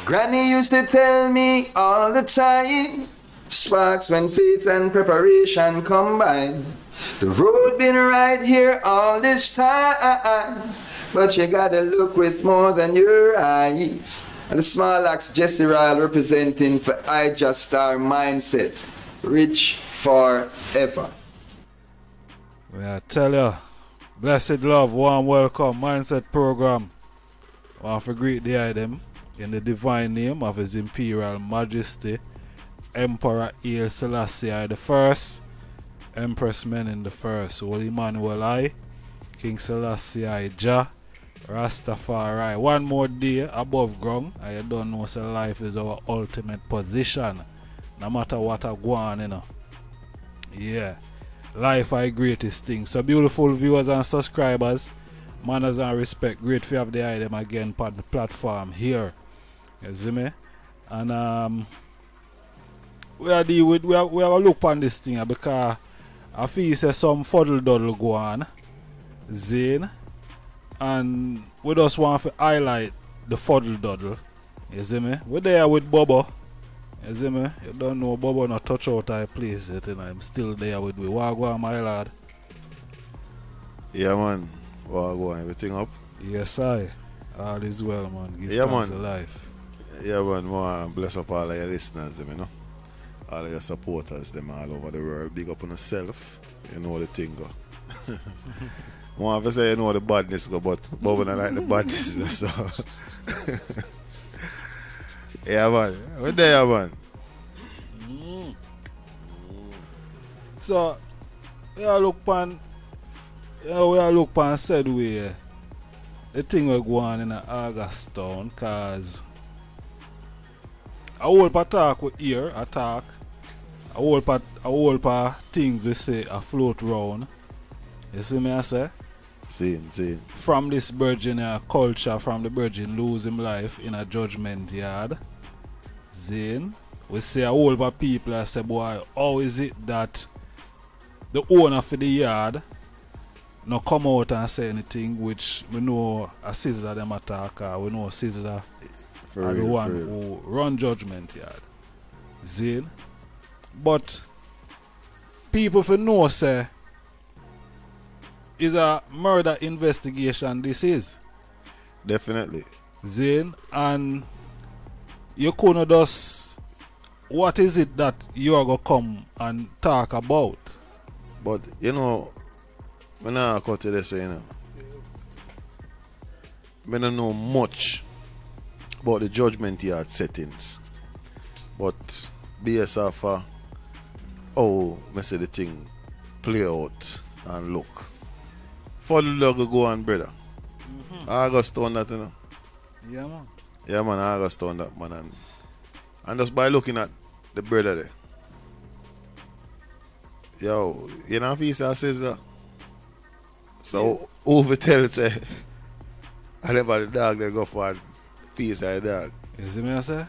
Granny used to tell me all the time, sparks when faith and preparation combine. The road been right here all this time, but you gotta look with more than your eyes. And the small axe Jesse Ryle representing for I Just Star Mindset, rich forever. I tell you, blessed love, warm welcome, Mindset program. I want to greet the item in the divine name of His Imperial Majesty, Emperor Haile Selassie I the First, Empress Menen the First, Holy Emmanuel I, King Selassie I Jah, Rastafari. One more day above ground. I don't know, so life is our ultimate position. No matter what I go on, you know. Yeah. Life is the greatest thing. So beautiful viewers and subscribers, manners and respect. Great to have the item again on the platform here. You see me? And we are look on this thing because I feel say some fuddle duddle go on. Zane. And we just want to highlight the fuddle duddle. You see me? We're there with Bobo. You see me? You don't know Bobo not touch out I place it, and I'm still there with me. Wagwan, my lad. Yeah, man. Wagwan, everything up? Yes, I. All is well, man. Give yeah, thanks man. to life. Yeah, man. More bless up all of your listeners, them, you know. All of your supporters, them all over the world. Big up on yourself. You know the thing go. One of us say you know the badness go, but Bobo not like the badness. So. Yeah, man. We're there, man. So, we are look pan, you know, we are look pan said way. The thing we go on in August town, cause a whole pa talk we hear, a talk, a whole pa things we say a float round. You see me I say? Seen. From this virgin culture, from the virgin lose him life in a judgment yard. Zane, we see a whole lot of people that say, boy, how is it that the owner for the yard not come out and say anything, which we know a Sizzla them attack, we know Sizzla are the one who run Judgement yard. Zane. But people for know say is a murder investigation this is. Definitely. Zane, and you couldn't just, what is it that you are going to come and talk about? But, you know, when I cut to this, you know, I don't know much about the Judgement yard settings. But based off how I see the thing play out and look. For the logo go on, brother. August on that, you know. Yeah, man. Yeah, man, August on that, man. And just by looking at the brother there. Yo, you know if he says that. So, over tell say, I never the dog they go for a piece of the dog. You see me, I say?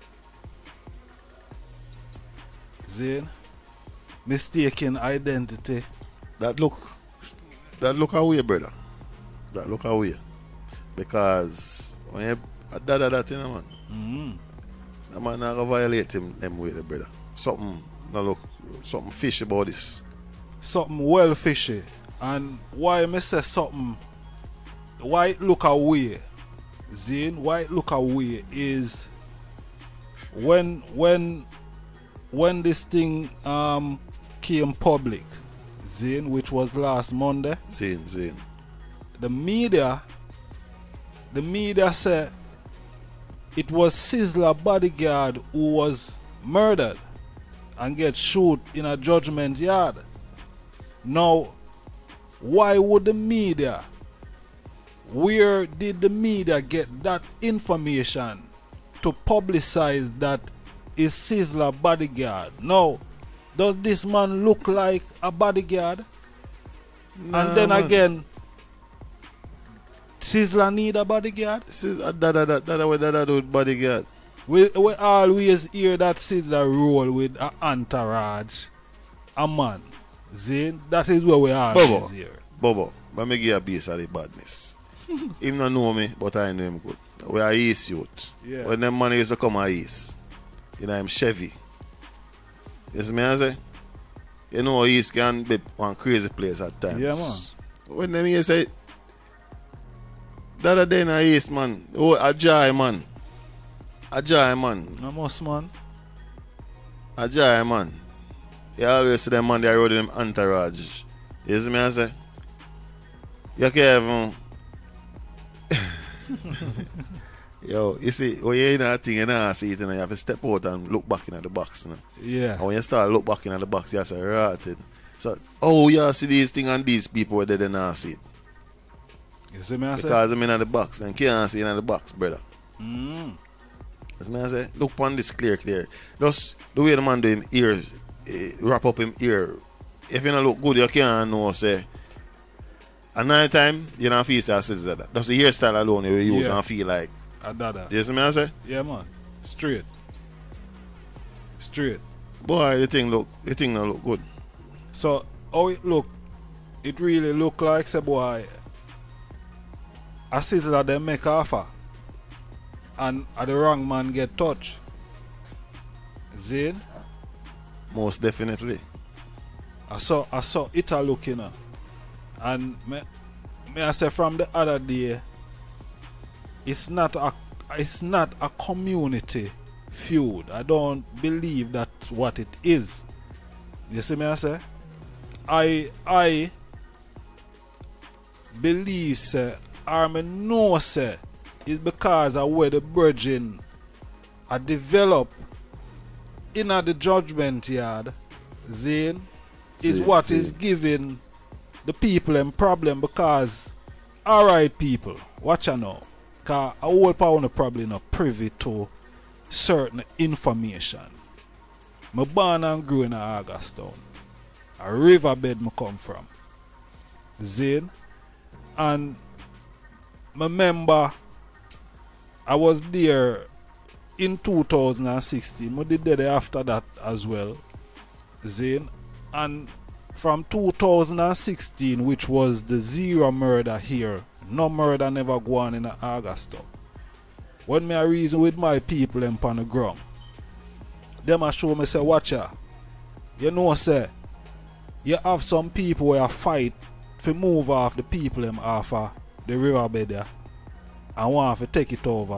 Zane, mistaken identity. That look away, brother. That look away. Because when you that, you know, man. That man not gonna violate him with the brother. Something fishy about this. Something well fishy. And why me say something, why it look away, Zane, why it look away is when this thing came public, Zane, which was last Monday. Zane. The media said it was Sizzla bodyguard who was murdered and get shot in a Judgement yard. Now, why would the media, where did the media get that information to publicize that is Sizzla bodyguard? Now, does this man look like a bodyguard? Nah, and then man. again, Sizzla need a bodyguard? That with bodyguard. We always hear that Sizzla roll with an entourage, a man. Zane, that is where we always hear. Bobo, but me give a base of the badness. Him not know me, but I know him good. We are East youth. Yeah. When them money used to come at East, you know, I'm Chevy. You see me I say? You know East can be one crazy place at times. Yeah, man. When them here say, the other day in the East, man, oh, a joy, man. A joy, man. No most, man. A joy, man. You always see them man, they rode them entourage. You see me I say? You can't even... Yo, you see, when you're in that thing, you know, see it, you have to step out and look back in the box. You know? Yeah. And when you start look back in the box, you say, right. So, oh, you see these things and these people where they don't see it. You see me I say? Because I'm in the box, and can't see in the box, brother. Mm. As me I say, look upon this clear. Just the way the man do him ear, wrap up him ear. If you don't look good, you can't know, say. At night time, you don't feel that Sizzla that. That's the hairstyle alone you use and feel like. You see me I say? Yeah, man. Straight. Boy, the thing don't look good. So how it look? It really look like, say boy, a Sizzla them make offer and the wrong man get touched. See it? Most definitely. I saw it a look, you know. And me I say from the other day, it's not a community feud. I don't believe that's what it is. You see me I say? I believe, say, or me know, say, it's because of where the virgin are developed in the judgment yard, Zane, is what is giving the people a problem. Because, alright people, watch out now, because a whole power probably not privy to certain information. I born and grew in Augustown, a riverbed I come from, Zane, and I remember I was there in 2016. I did there after that as well, Zane. And from 2016, which was the zero murder here, no murder never go on in Augusta. When me a reason with my people on the ground, them a show me say, watch ya, you know say, you have some people where fight to move off the people them off of the riverbed there and want to take it over.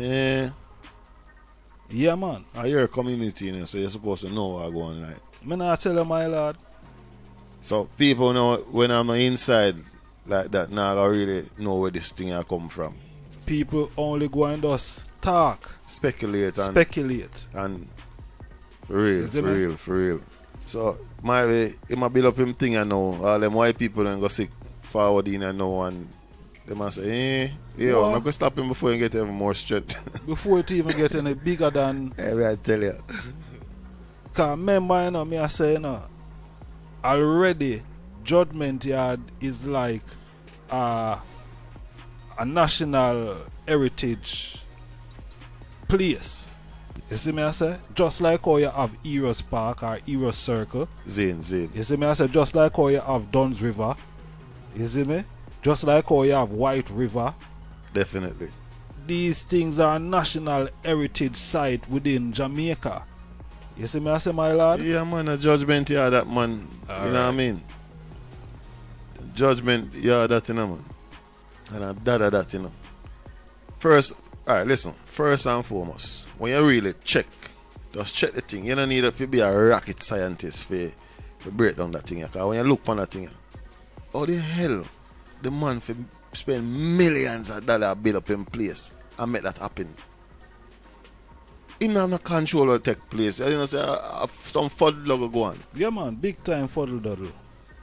Yeah, man. You're a community, you know, so you're supposed to know what's going on, right? Me not tell you, my lord. So people know when I'm not inside like that, now I really know where this thing I come from. People only go and just talk. Speculate. And for real. So my way, he might build up him thing I know. All them white people then go sick forward in I know, and they might say, I'm going to stop him before he get even more strength. Before it even get any bigger than... I tell you. Because remember, you know, me I say, you know, already Judgement Yard is like a national heritage place. You see me I say? Just like how you have Heroes Park or Heroes Circle. Zane. You see me I say? Just like how you have Dunn's River. You see me? Just like how you have White River. Definitely. These things are national heritage site within Jamaica. You see me I say, my lord? Yeah, man, a Judgement Yard that, man. You know what I mean? Judgement Yard that, you know, man. And a that, you know. First, alright, listen. First and foremost, when you really check, just check the thing. You don't need to be a rocket scientist for break down that thing. Because when you look on that thing, how the hell the man for spend millions of dollars build up in place and make that happen? Him have no control will take place. You know, say some fuddle go on. Yeah, man, big time fuddle-duddle.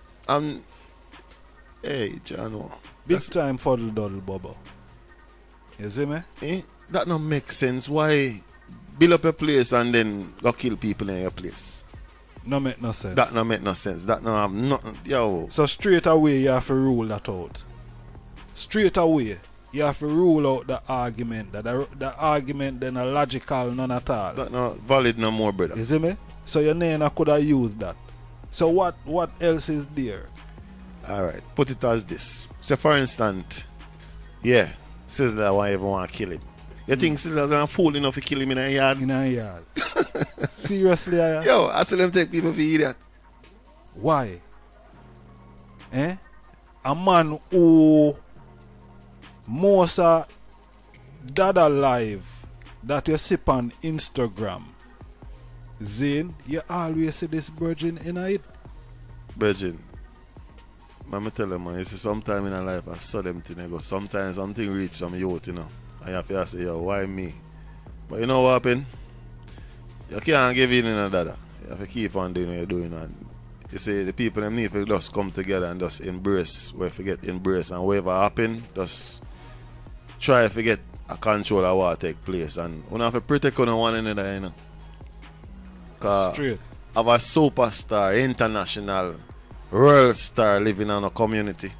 Hey, Chano. Big time fuddle-duddle, Bubba. You see me? That don't make sense. Why build up a place and then go kill people in your place? No make no sense. That no make no sense. That no have nothing. Yo. So straight away you have to rule that out. Straight away you have to rule out the argument. That the argument then a logical none at all. That not valid no more, brother. You see me? So your name could have used that. So what else is there? Alright, put it as this. So for instance, yeah, Sizzla won't even want to kill him. You think Sizzla's gonna fool enough to kill him in a yard? In a yard. Seriously, I. Yo, I see them take people for idiot. Why? A man who most dada live that you sip on Instagram, Zane, you always see this virgin in it. Virgin. I'm tell them, man, you see, sometime in a life I saw them thing, I go, sometimes something reach some youth, you know. And you have to say, yo, why me? But you know what happened? You can't give in a dada. You have to keep on doing what you're doing. And you see, the people them need to just come together and just embrace, where forget embrace, and whatever happen, just try to forget a control of what take place. And we have to protect one another, you know. Because have a superstar, international, world star living in a community.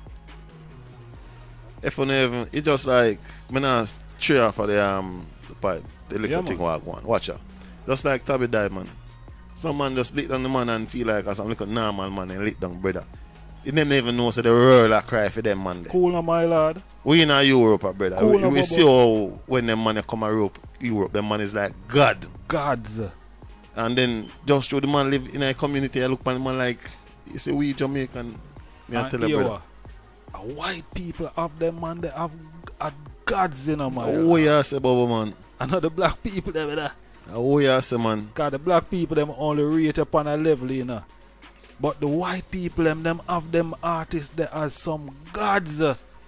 If you even, it's just like, me not cheer for the pipe, the little thing walk one. Watch out. Just like Tabby Diamond. Some man just lick down the man and feel like some little normal man and lick down brother. You never even know so the world a cry for them man there. Cool on my lad. We in Europe, brother. Cool we see how when them man come to Europe, them man is like God. Gods. And then just through the man live in a community, I look at the man like, you say we Jamaican. Me and tell you, brother. White people have them man, they have gods in them man. Oh yeah, say Baba man. And not the black people them there. Oh yeah, say man. Because the black people them only rate upon a level, you know. But the white people them have them artists that as some gods.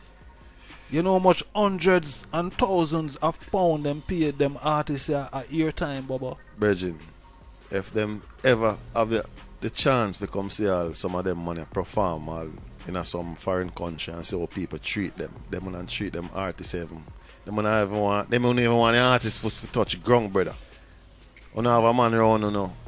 You know how much hundreds and thousands of pounds them paid them artists a year time, Baba. Virgin, if them ever have the chance to come see all some of them money perform all in some foreign country and see how people treat them and treat them artists even. Them don't even want the artists to touch ground, brother. You have a man around, you know,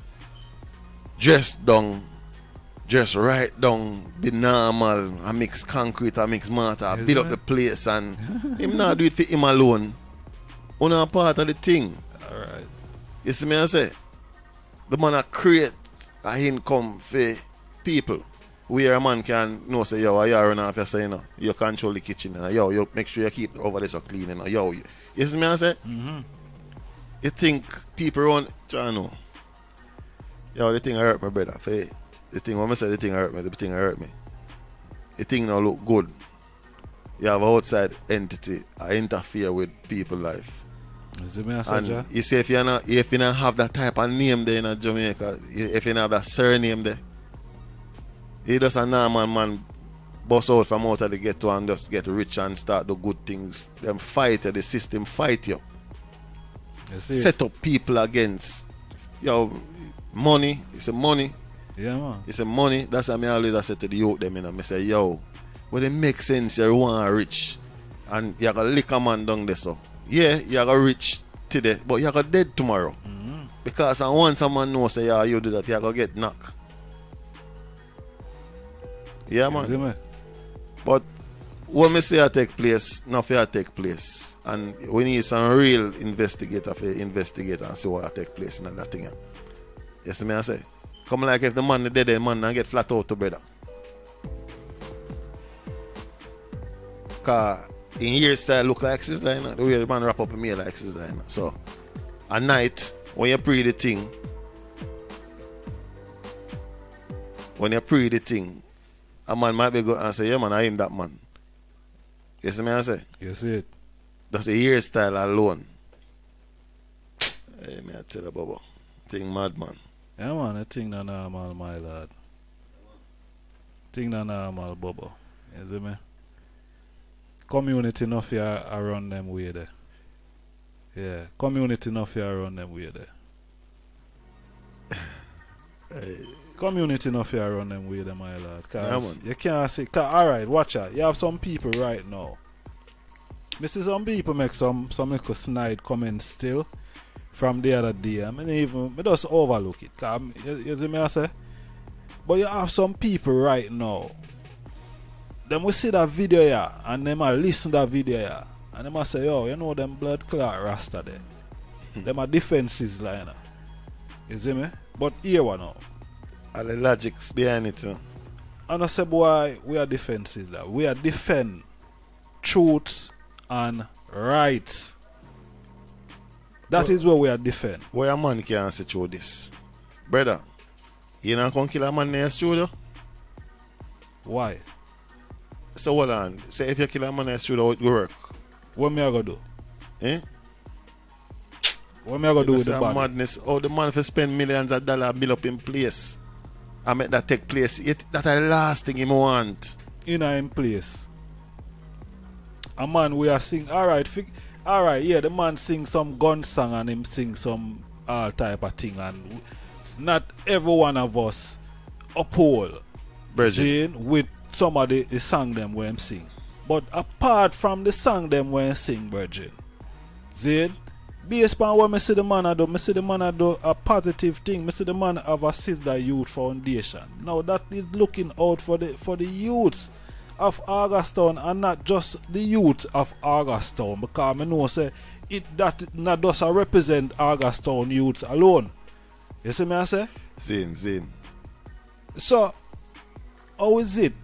dressed down, just right down, be normal, I mix concrete, I mix mortar, I build up the place, and him not do it for him alone. You know, part of the thing. Alright. You see me I say? The man a create a income for people. Where a man can know say, yo, you run off, you say, you know, you control the kitchen, and yo, you make sure you keep over there so clean, you know, yo. You see me I say? Mm-hmm. You think people run, try to know. Yo, the thing hurt me, brother. The thing, when I say the thing hurt me, the thing hurt me. The thing now look good. You have an outside entity interfere with people's life. And you see, if you don't have that type of name there in Jamaica, if you don't have that surname there, you just a normal man bust out from out of the ghetto and just get rich and start the good things. Them fight you, the system fight you. Set up people against money. It's a money. Yeah, man. It's a money. That's what I always say to the youth them, you know. I say, yo, when it makes sense, you want rich. And you got lick a man down there, so. Yeah, you got rich today, but you got dead tomorrow. Mm-hmm. Because once someone knows, say, yeah, you do that, you got get knocked. Yeah, man. But when we say I take place, nothing I take place. And we need some real investigator to investigate and see what I take place in that thing. You see me I say? Come like if the man is dead, the man and get flat out to brother. Because in your style look like Sizzla, you know? The way the man wrap up in me like Sizzla, you know? So, at night, when you pre the thing, a man might be good and say, yeah man, I am that man. You see me I say? You see it. That's a hairstyle alone. Hey, me I tell you, Bubba. Thing mad, man. Yeah, man, a thing not normal, my lad. Thing not normal, Bubba. You see me? Community enough here around them way there. Yeah, community enough here around them way there. Hey. Community enough here around them way there, my lad. Cause yeah, you can't say, alright, watch out. You have some people right now. Me see some people make some little snide comments still from the other day. I mean, even me just overlook it. Cause you see me I say? But you have some people right now. Them will see that video here and them will listen to that video here. And them will say, yo, you know them blood clot rasta there. Them are defenses line. You see me? But here one now. And the logics behind it. And I say, boy, we are defenses there. We are defend truth and right. That is what we are defend. Why a man can't say through this? Brother, you not gonna kill a man in the studio? Why? So hold on. Say if you kill a man in the studio, it will work. What me I gonna do? Eh? What me I gonna do with the That's body? madness. Oh, the man for spend millions of dollars build up in place. I make that take place. That the last thing him want. In place. A man we are sing alright, yeah, the man sing some gun song and him sing some all type of thing, and not every one of us uphold Zane with some of the song them when him sing. But apart from the song them when him sing, Virgin, Zane, based on what I see the man do, I see the man do a positive thing. I see the man have a Sizzla Youth Foundation. Now that is looking out for the youths of Augustown, and not just the youth of Augustown, because I know say it that not just represent Augustown youths alone. You see me I say? Zane. So how is it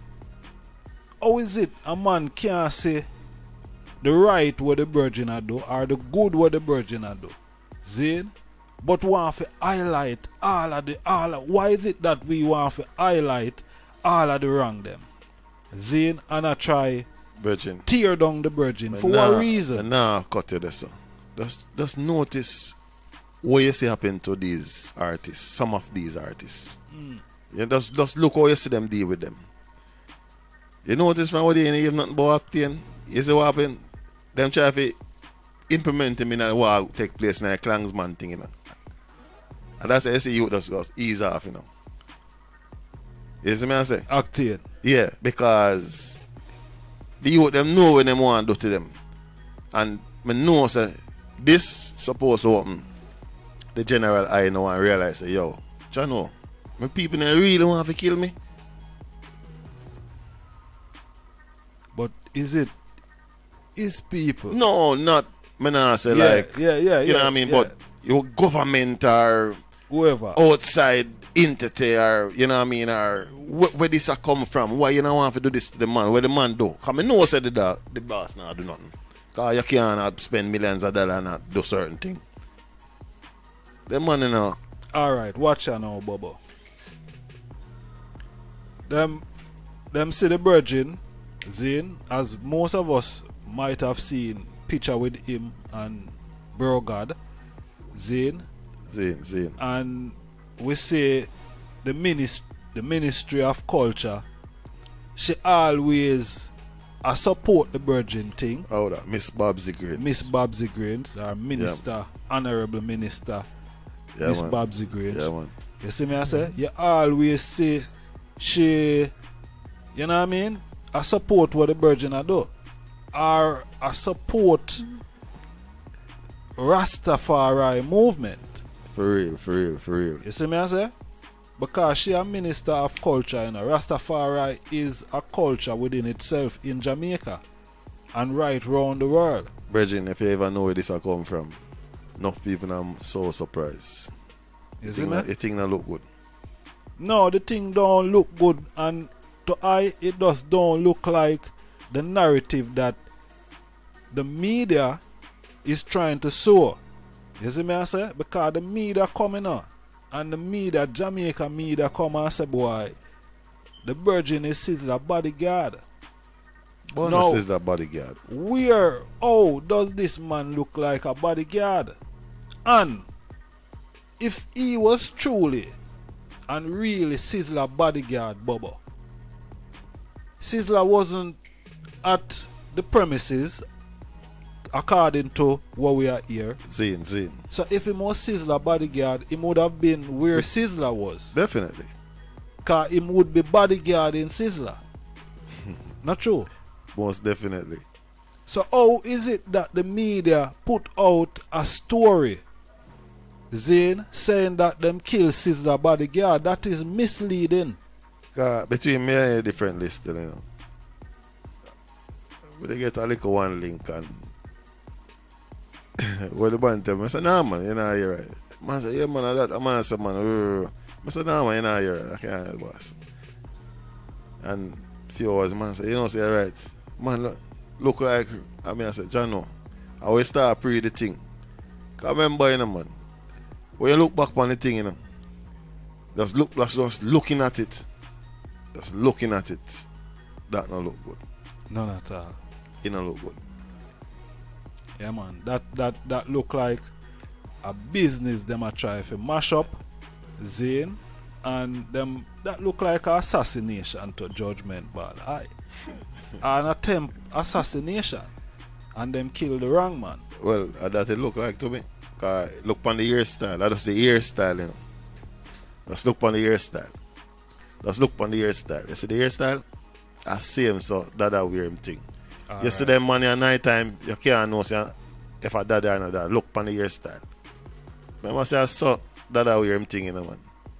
a man can't say the right what the virgin a do or the good what the virgin a do? Zane, but want to highlight why is it that we want to highlight all of the wrong them? Zane, and I try Virgin. tear down the virgin. For what reason? Nah, cut you there, sir. Just notice what you see happen to these artists, some of these artists. You just look how you see them deal with them. You notice from what they have nothing but acting. You see what happen? Them try to implement him in a what take place in a Klangsman thing, you know. And that's how you see you just go ease off, you know. You see me I say? Acting. Yeah, because the youth them know when them want to do to them. And I know say this supposed to happen. The general I know and realize say, yo, you know, my people they really want to kill me. But is people? No, not me not say yeah, you know what I mean? Yeah. But your government or Whoever. outside entity or you know what I mean, or where this a come from? Why you don't want to do this to the man? Where the man do? Cause I know say the boss not do nothing. Cause you can't spend millions of dollars and not do certain thing. The man you know. Alright, watch out now, Bobo. Them see the virgin, Zane, as most of us might have seen picture with him and Bro God, Zane. And we say the Ministry of Culture, she always support the virgin thing. Oh, that Miss Babsy Green. Miss Babsy Green, our minister, honorable minister, Miss Babsy Green. Yeah, man. You see me I say? You always say she, you know what I mean? I support what the virgin I do. Or I support Rastafari movement. For real. You see me I say? Because she a minister of culture, you know. Rastafari is a culture within itself in Jamaica and right round the world. Brethren, if you ever know where this a come from, enough people are so surprised. You see me? The thing that look good. No, the thing don't look good, and to I it just don't look like the narrative that the media is trying to sow. You see me I say? Because the media coming on, and the media, Jamaica media come and say, boy, the virgin is Sizzla bodyguard. Bonus is the bodyguard. How does this man look like a bodyguard? And if he was truly and really Sizzla bodyguard, Bobo, Sizzla wasn't at the premises according to what we are here. Zane. So if he was Sizzla bodyguard, he would have been where Sizzla was. Definitely. Because he would be bodyguard in Sizzla. Not true? Most definitely. So how is it that the media put out a story, Zane, saying that them kill Sizzla bodyguard? That is misleading. Between me and a different list, you know. We get a little one link and what the band tell me, I say, nah man, you know you're right. Man say, yeah man, that man say man, I say, nah man, you know you're right, I can't boss. And a few hours man say, you know say you're right. Man look like I said, John, I always start pre the thing. Cause remember, you know, man, when you look back on the thing, you know, just looking at it. Just looking at it. That not look good. None at all. It don't look good. Yeah, man. That look like a business them a try to mash up Zane, and them that look like an assassination to Judgement, but an attempt assassination, and them kill the wrong man. Well, that it look like to me. Cause look on the hairstyle. That is the hairstyle, you know. Just look on the hairstyle. Just look on the hairstyle. You see the hairstyle? I see him, so that wear him thing. You see them money at night time, you can't know say, if I dad or not that. Look on the hairstyle. I must say I saw that wear him thing, you know, man.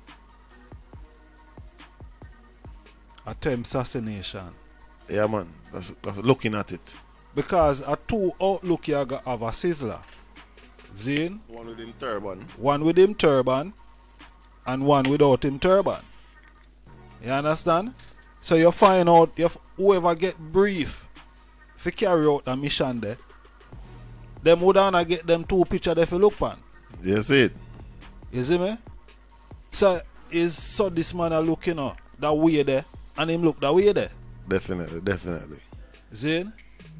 Attempt assassination. Yeah, man. That's looking at it. Because a two outlook you got have a Sizzla. Zane. One with him turban. One with him turban and one without him turban. You understand? So you find out if whoever get brief if carry out a mission there, them would not get them two picture there for look pan. You see it? You see me? So this man are looking at that way there and him look that way there. Definitely. Zane?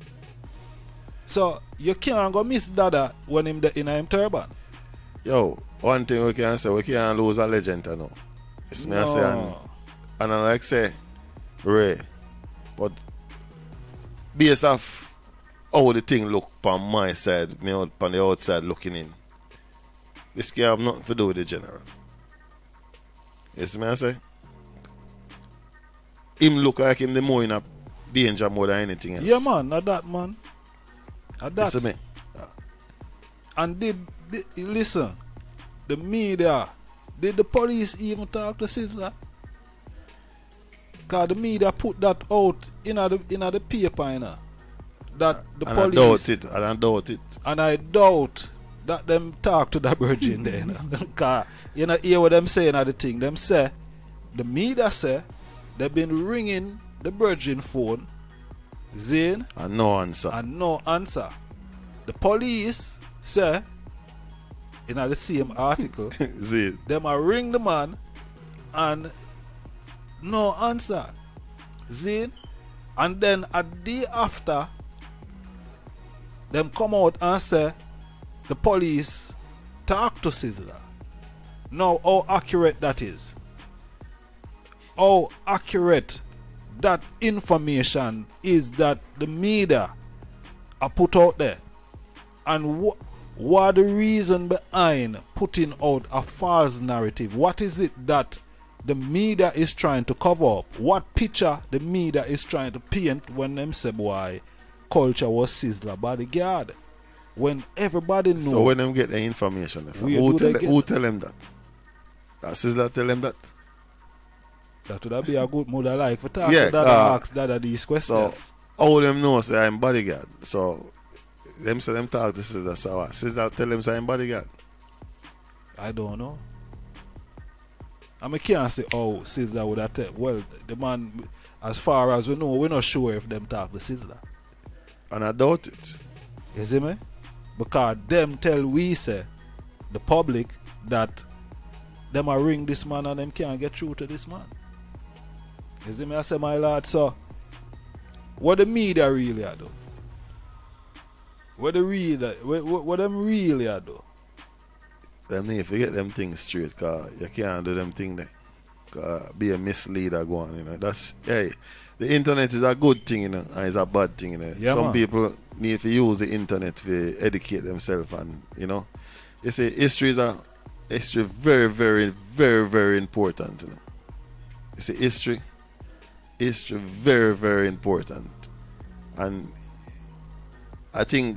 So you can't go miss Dada when him in him turban. Yo, one thing we can say, we can't lose a legend, you know. It's me I say, and I like say, Ray, but based off how the thing look on my side, me on the outside looking in, this guy have nothing to do with the general. You see me I say? Him look like him the more in a danger more than anything else. Yeah, man, not that, man. Not that. You see me? And listen, the media, did the police even talk to Sizzla? Because the media put that out in the paper, you know, that the and police... I doubt it. And I doubt that them talk to the virgin there, you know. Because you know, hear what them saying at the thing. Them say, the media say, they've been ringing the virgin phone, Zane. And no answer. And no answer. The police say, in the same article, them a ring the man and no answer. Zane. And then a day after, them come out and say the police talk to Sizzla. Now how accurate that is. How accurate that information is that the media are put out there. And what the reason behind putting out a false narrative? What is it that the media is trying to cover up? What picture the media is trying to paint when them say boy culture was Sizzla bodyguard? When everybody knows. So when them get the information from, who tell them that? That Sizzla tell them that? That would be a good mother like for talk to that and ask Dada these questions. So all them know say I'm bodyguard. So them say them talk to Sizzla, so what? Sizzla tell them say I'm bodyguard. I don't know. I can't say Sizzla would have tell. Well, the man, as far as we know, we're not sure if them talk to Sizzla. And I doubt it. You see me? Because them tell we say, the public, that them a ring this man and them can't get through to this man. You see me? I say, my lord, so what the media really are do? What them really are do? Them need to get them things straight, cause you can't do them things there. Cause be a misleader go on, you know. That's the internet is a good thing, you know, and it's a bad thing, you know. Yeah, some man. people need to use the internet to educate themselves, and you know, you see, history very, very, very, very important, you know. You see, history very, very important, and I think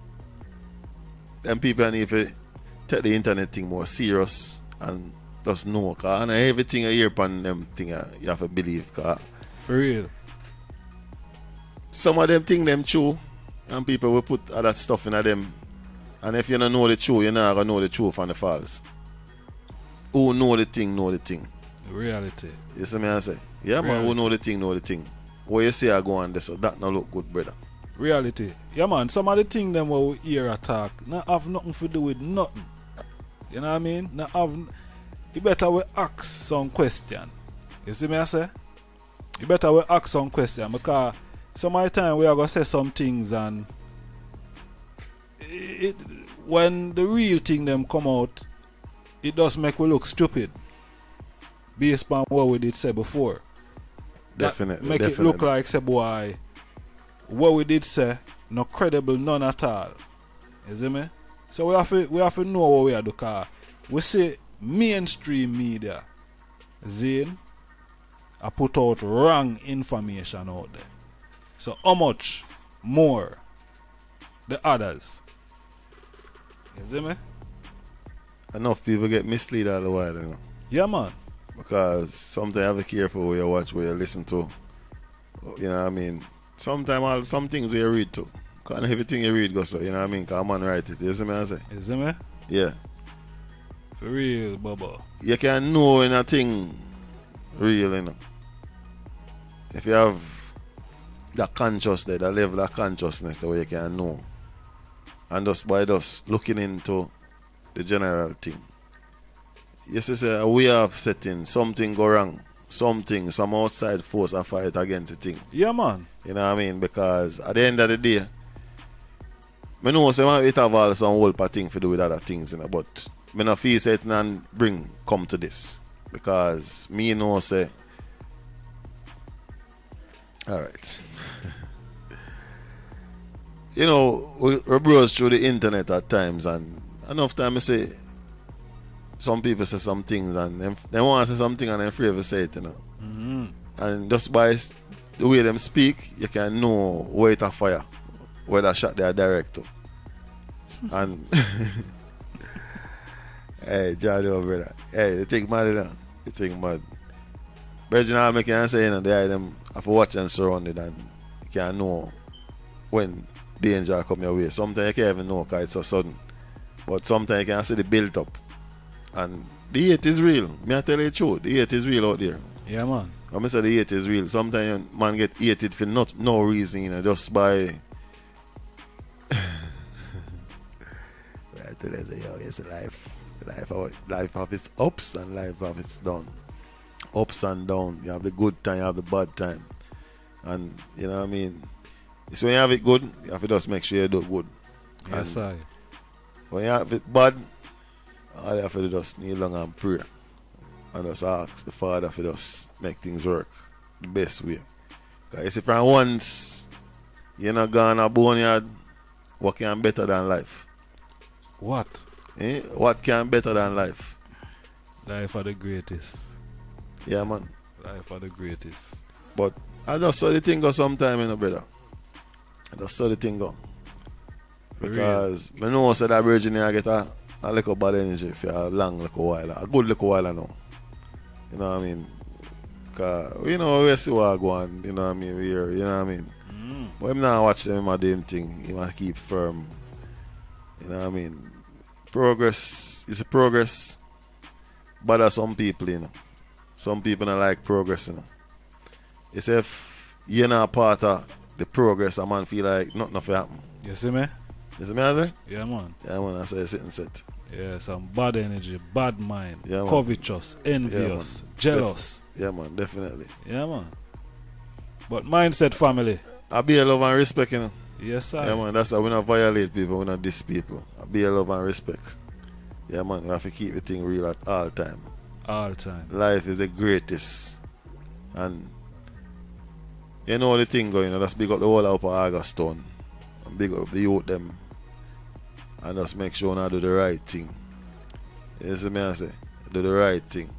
them people need to take the internet thing more serious and just know, cause and everything I hear upon them thing you have to believe, cause For real. some of them think them true and people will put other stuff in them, and if you don't know the truth, you're not gonna know the truth from the false. Who know the thing, know the thing. Reality. You see me I say? Yeah, man, who know the thing, know the thing. What you say I go on this, so that not look good, brother. reality. Yeah, man, some of the things them what we hear attack not have nothing to do with nothing. You know what I mean? Not have. You better we ask some question. You see me I say? You better we ask some question because some of the time we are gonna say some things and when the real thing them come out, it does make we look stupid based on what we did say before. Definitely. Make it look like say boy what we did say no credible none at all. You see me? So we have to know what we are doing because we see mainstream media Zane I put out wrong information out there. So how much more the others? You see me? Enough people get misled all the while, you know. Yeah, man. Because sometimes you have to be careful where you watch, where you listen to. You know what I mean? Sometimes some things you read too. Because everything you read goes so, you know what I mean? Because I'm on write it. You see me I say? You see me? Yeah. For real, Bubba. You can know when a thing real, you know. If you have that consciousness, that level of consciousness, the way you can know. And just by just looking into the general thing. You see, we have settings, something go wrong. Something, some outside force a fight against the thing. Yeah, man. You know what I mean? Because at the end of the day, I know it have all some whole thing to do with other things, you know, but I don't feel certain and come to this. Because me know say alright. You know, we browse through the internet at times and enough time I say some people say some things and they want to say something and they're afraid to say it, you know. Mm-hmm. And just by the way them speak, you can know where it a fire, where that shot they are direct to. And hey, Jado, brother. Hey, you think mad now? You think mad. Virgin all make you say, you know, they them have to watch them surrounded and you can know when danger come your way. Sometimes you can't even know because it's so sudden. But sometimes you can see the build up. And the hate is real. Me I tell you the truth, the hate is real out there. Yeah, man. I say the hate is real. Sometimes man get hated for no reason, you know, just by I tell you, yo, it's a life. Life have its ups and life have its downs. Ups and downs. You have the good time, you have the bad time. And you know what I mean? It's when you have it good, you have to just make sure you do good. Yes, I. When you have it bad, all you have to do is just kneel down and pray. And just ask the Father to just make things work the best way. Because if from once you're not gone a boneyard, what can better than life? What? What can better than life? Life are the greatest. Yeah, man. Life are the greatest. But I just saw the thing go sometime, you know, brother. I just saw the thing go. Because I know that that virgin I get a little bad energy for a long little while. A good little while now. You know what I mean? Because, you know, we see what I go on. You know what I mean? We hear, you know what I mean? But I'm not watching them my damn thing. You must keep firm. You know what I mean? Progress is a progress. But there's some people, you know. Some people don't like progress, you know. It's if you're not part of the progress, a man feel like nothing will happen. You see me? You see me, I say? Yeah, man. Yeah, man, I say sitting set. Yeah, some bad energy, bad mind, Yeah, man. covetous, envious, jealous. Yeah, man, definitely. Yeah, man. But mindset family. I be a love and respect, you know. Yes, sir. Yeah, man, that's how we not violate people, we not diss people. I be a love and respect. Yeah, man, we have to keep the thing real at all time. All time. Life is the greatest. And you know the thing going, you know, just big up the whole of Augustone. And big up the youth them. And just make sure I do the right thing. You see me I say? Do the right thing.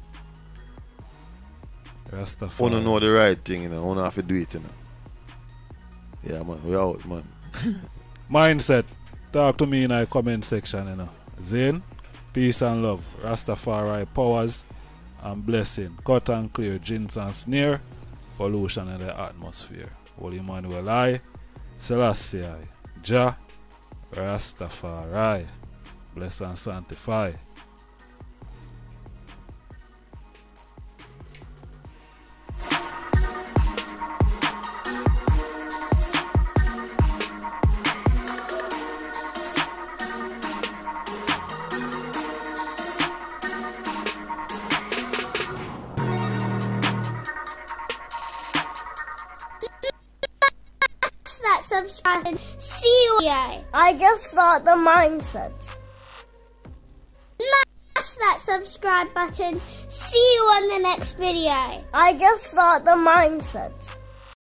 Rastafari. Wanna know the right thing, you know, wanna have to do it, you know. Yeah, man, we out, man. Mindset. Talk to me in the comment section, you know. Zane, peace and love. Rastafari powers and blessing. Cut and clear, gins and snare. Pollution in the atmosphere. Holy Emmanuel I. Selassie I. Jah. Rastafari. Bless and sanctify. subscribe button. See you. I just start the mindset. Smash that subscribe button. See you on the next video. I just start the mindset.